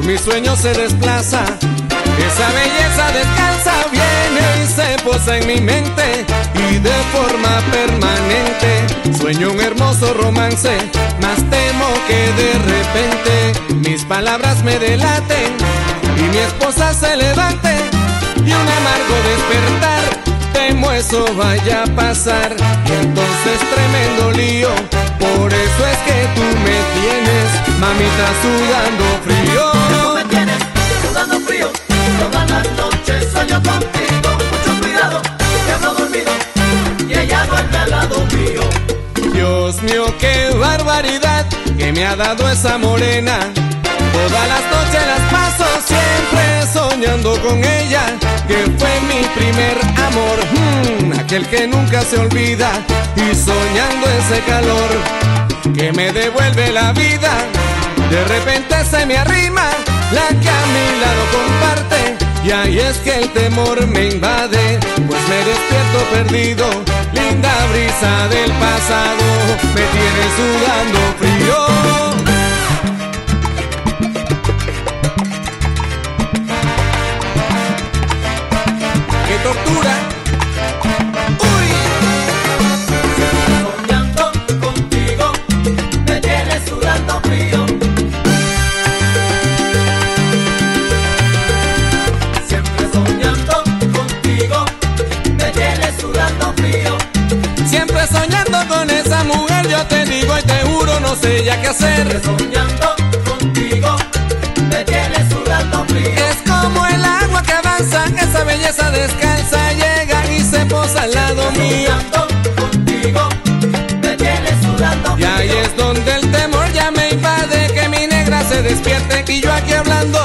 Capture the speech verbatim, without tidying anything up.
mi sueño se desplaza. Esa belleza descansa, viene y se posa en mi mente, y de forma permanente sueño un hermoso romance. Mas temo que de repente mis palabras me delaten y mi esposa se levante, y un amargo despertar, temo eso vaya a pasar, y entonces tremendo lío. Por eso es que tú me tienes, mamita, sudando frío. Tú me tienes sudando frío, toda la noche sueño contigo. Mucho cuidado, que no he dormido y ella duerme al lado mío. Dios mío, qué barbaridad que me ha dado esa morena. Todas las noches las paso siempre soñando con ella, que fue mi primer amor, hmm, aquel que nunca se olvida, y soñando ese calor que me devuelve la vida. De repente se me arrima la que a mi lado comparte, y ahí es que el temor me invade, pues me despierto perdido. Linda brisa del pasado me tiene sudando frío. ¡Qué tortura! ¡Uy! Soñando contigo, me tienes sudando frío. Siempre soñando contigo, me tienes sudando frío. Siempre soñando con esa mujer, yo te digo y te juro, no sé ya qué hacer. Siempre soñando contigo, me tienes sudando frío. Es como el agua que avanza, esa belleza descalza, llega y se posa al lado mío. Soñando contigo, me tienes sudando frío. Y ahí es donde el temor ya me invade, que mi negra se despierte y yo aquí hablando